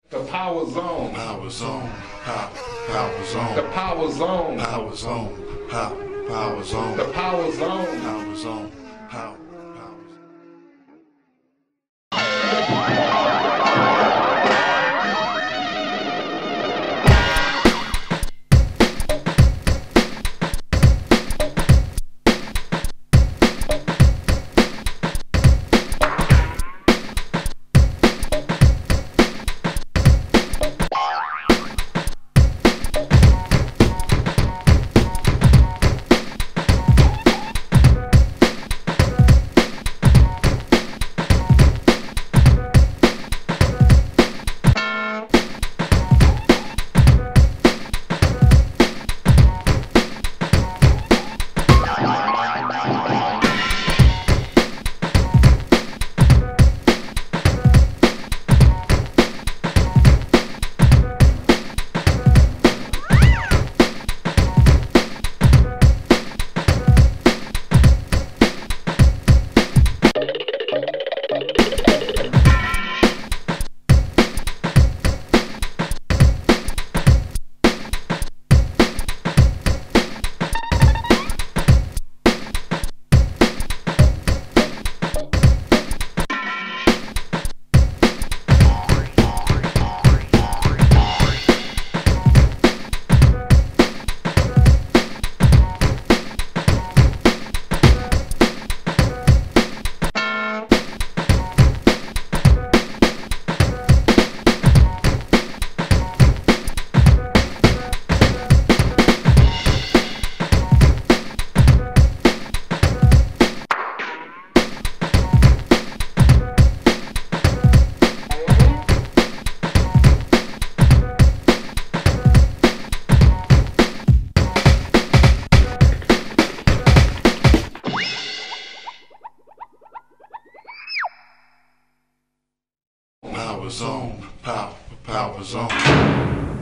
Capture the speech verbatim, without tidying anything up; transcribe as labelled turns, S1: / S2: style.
S1: The power zone.
S2: Power zone. Power, power zone.
S1: The power zone.
S2: Power zone. Power, power zone.
S1: The power zone.
S2: Power zone. Power, power. Power zone, power, power zone.